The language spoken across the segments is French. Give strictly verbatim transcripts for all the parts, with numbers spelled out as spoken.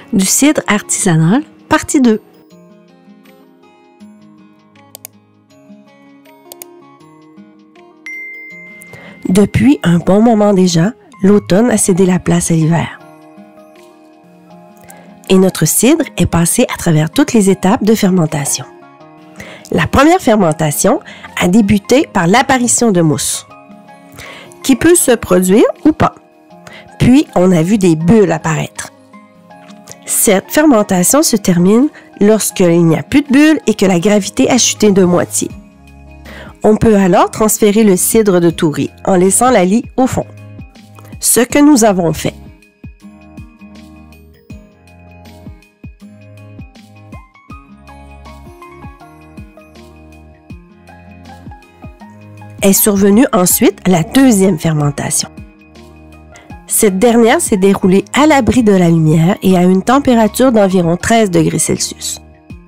du cidre artisanal, partie deux. Depuis un bon moment déjà, l'automne a cédé la place à l'hiver. Et notre cidre est passé à travers toutes les étapes de fermentation. La première fermentation a débuté par l'apparition de mousse, qui peut se produire ou pas. Puis, on a vu des bulles apparaître. Cette fermentation se termine lorsqu'il n'y a plus de bulles et que la gravité a chuté de moitié. On peut alors transférer le cidre de Toury en laissant la lie au fond. Ce que nous avons fait. Est survenue ensuite la deuxième fermentation. Cette dernière s'est déroulée à l'abri de la lumière et à une température d'environ treize degrés Celsius.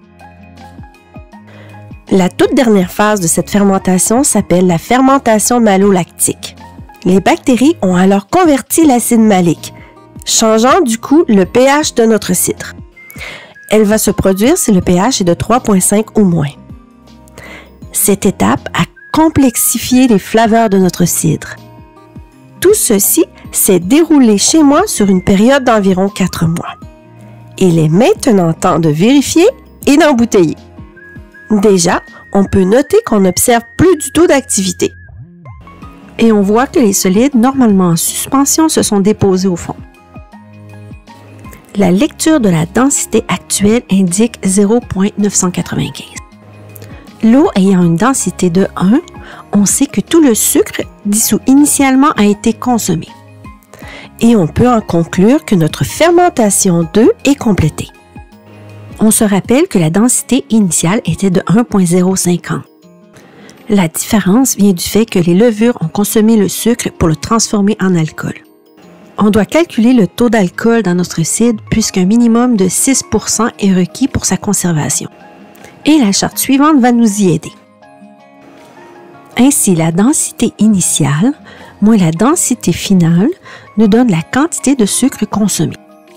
La toute dernière phase de cette fermentation s'appelle la fermentation malolactique. Les bactéries ont alors converti l'acide malique, changeant du coup le pH de notre cidre. Elle va se produire si le pH est de trois virgule cinq ou moins. Cette étape a complexifié les flaveurs de notre cidre. Tout ceci s'est déroulé chez moi sur une période d'environ quatre mois. Il est maintenant temps de vérifier et d'embouteiller. Déjà, on peut noter qu'on n'observe plus du tout d'activité. Et on voit que les solides normalement en suspension se sont déposés au fond. La lecture de la densité actuelle indique zéro virgule neuf cent quatre-vingt-quinze. L'eau ayant une densité de un, on sait que tout le sucre dissous initialement a été consommé. Et on peut en conclure que notre fermentation deux est complétée. On se rappelle que la densité initiale était de un virgule zéro cinquante. La différence vient du fait que les levures ont consommé le sucre pour le transformer en alcool. On doit calculer le taux d'alcool dans notre cidre puisqu'un minimum de six pour cent est requis pour sa conservation. Et la charte suivante va nous y aider. Ainsi, la densité initiale moins la densité finale nous donne la quantité de sucre consommé.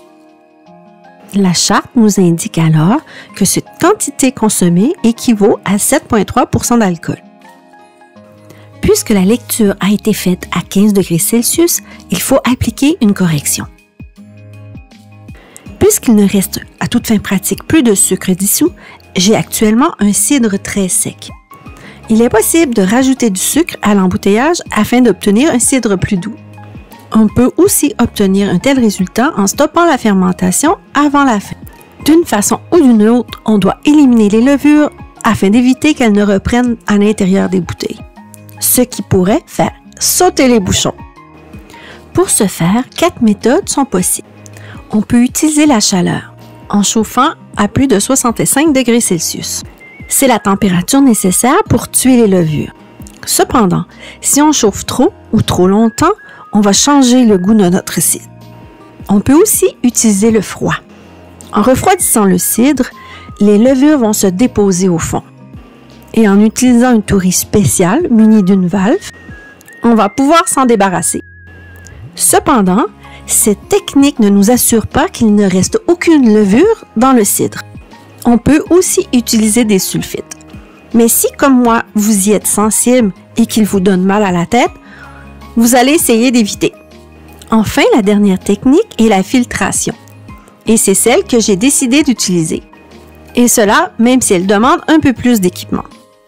La charte nous indique alors que cette quantité consommée équivaut à sept virgule trois pour cent d'alcool. Puisque la lecture a été faite à quinze degrés Celsius, il faut appliquer une correction. Puisqu'il ne reste à toute fin pratique plus de sucre dissous, j'ai actuellement un cidre très sec. Il est possible de rajouter du sucre à l'embouteillage afin d'obtenir un cidre plus doux. On peut aussi obtenir un tel résultat en stoppant la fermentation avant la fin. D'une façon ou d'une autre, on doit éliminer les levures afin d'éviter qu'elles ne reprennent à l'intérieur des bouteilles, ce qui pourrait faire sauter les bouchons. Pour ce faire, quatre méthodes sont possibles. On peut utiliser la chaleur en chauffant à plus de soixante-cinq degrés Celsius. C'est la température nécessaire pour tuer les levures. Cependant, si on chauffe trop ou trop longtemps, on va changer le goût de notre cidre. On peut aussi utiliser le froid. En refroidissant le cidre, les levures vont se déposer au fond. Et en utilisant une tourie spéciale munie d'une valve, on va pouvoir s'en débarrasser. Cependant, cette technique ne nous assure pas qu'il ne reste aucune levure dans le cidre. On peut aussi utiliser des sulfites. Mais si, comme moi, vous y êtes sensible et qu'il vous donne mal à la tête, vous allez essayer d'éviter. Enfin, la dernière technique est la filtration. Et c'est celle que j'ai décidé d'utiliser. Et cela, même si elle demande un peu plus d'équipement.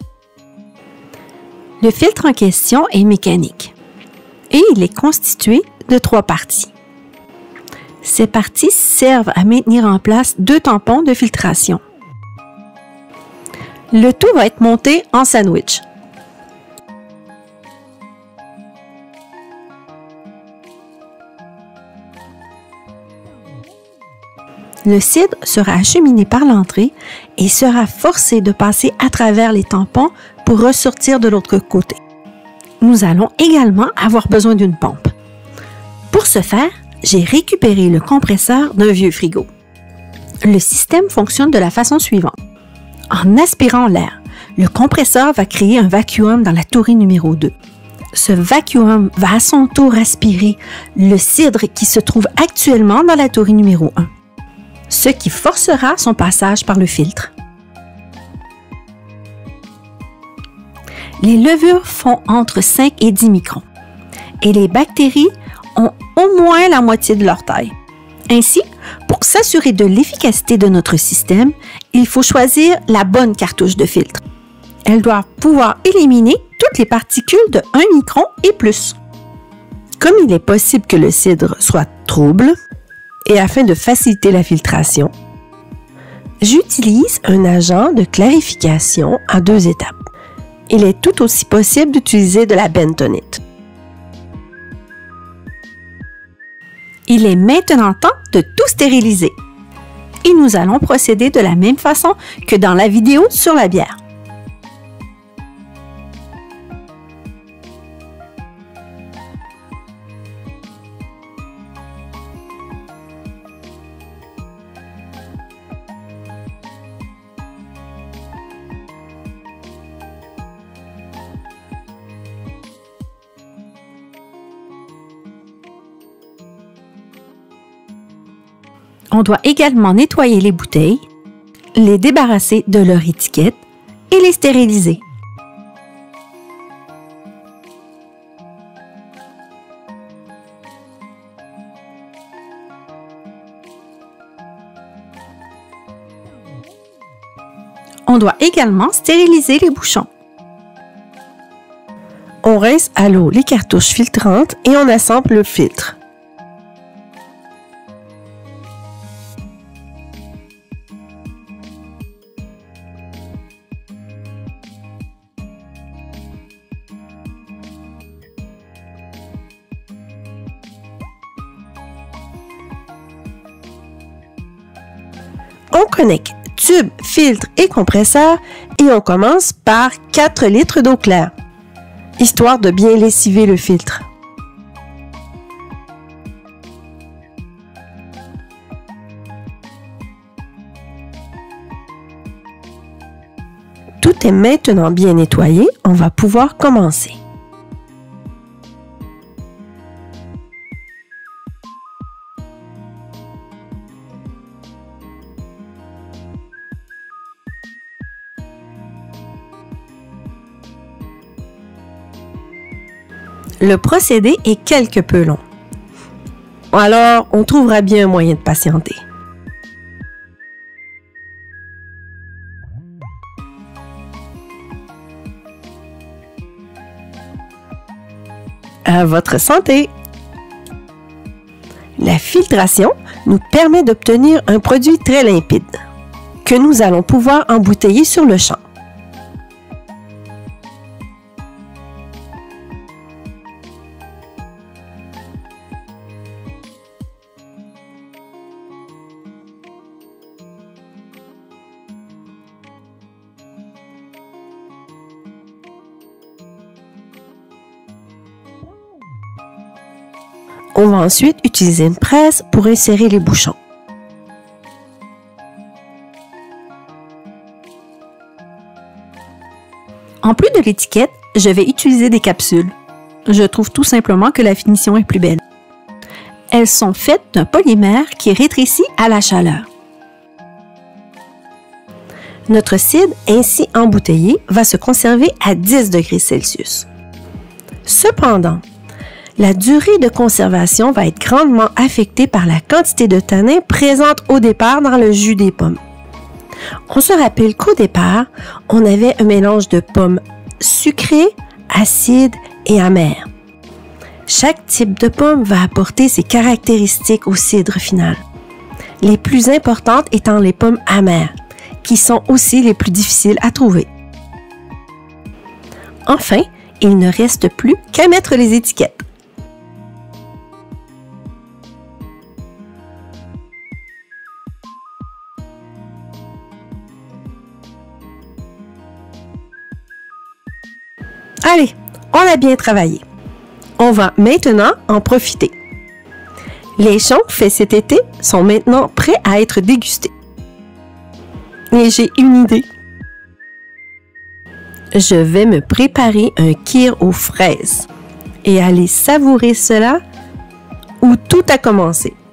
Le filtre en question est mécanique. Et il est constitué de trois parties. Ces parties servent à maintenir en place deux tampons de filtration. Le tout va être monté en sandwich. Le cidre sera acheminé par l'entrée et sera forcé de passer à travers les tampons pour ressortir de l'autre côté. Nous allons également avoir besoin d'une pompe. Pour ce faire, j'ai récupéré le compresseur d'un vieux frigo. Le système fonctionne de la façon suivante. En aspirant l'air, le compresseur va créer un vacuum dans la tourie numéro deux. Ce vacuum va à son tour aspirer le cidre qui se trouve actuellement dans la tourie numéro un. ce qui forcera son passage par le filtre. Les levures font entre cinq et dix microns et les bactéries ont au moins la moitié de leur taille. Ainsi, pour s'assurer de l'efficacité de notre système, il faut choisir la bonne cartouche de filtre. Elle doit pouvoir éliminer toutes les particules de un micron et plus. Comme il est possible que le cidre soit trouble, et afin de faciliter la filtration, j'utilise un agent de clarification en deux étapes. Il est tout aussi possible d'utiliser de la bentonite. Il est maintenant temps de tout stériliser. Et nous allons procéder de la même façon que dans la vidéo sur la bière. On doit également nettoyer les bouteilles, les débarrasser de leur étiquette et les stériliser. On doit également stériliser les bouchons. On rince à l'eau les cartouches filtrantes et on assemble le filtre. On connecte tube, filtre et compresseur et on commence par quatre litres d'eau claire, histoire de bien lessiver le filtre. Tout est maintenant bien nettoyé, on va pouvoir commencer. Le procédé est quelque peu long. Alors, on trouvera bien un moyen de patienter. À votre santé! La filtration nous permet d'obtenir un produit très limpide que nous allons pouvoir embouteiller sur le champ. On va ensuite utiliser une presse pour insérer les bouchons. En plus de l'étiquette, je vais utiliser des capsules. Je trouve tout simplement que la finition est plus belle. Elles sont faites d'un polymère qui rétrécit à la chaleur. Notre cidre ainsi embouteillé va se conserver à dix degrés Celsius. Cependant, la durée de conservation va être grandement affectée par la quantité de tanin présente au départ dans le jus des pommes. On se rappelle qu'au départ, on avait un mélange de pommes sucrées, acides et amères. Chaque type de pomme va apporter ses caractéristiques au cidre final. Les plus importantes étant les pommes amères, qui sont aussi les plus difficiles à trouver. Enfin, il ne reste plus qu'à mettre les étiquettes. Allez, on a bien travaillé. On va maintenant en profiter. Les champs faits cet été sont maintenant prêts à être dégustés. Et j'ai une idée. Je vais me préparer un kir aux fraises et aller savourer cela où tout a commencé.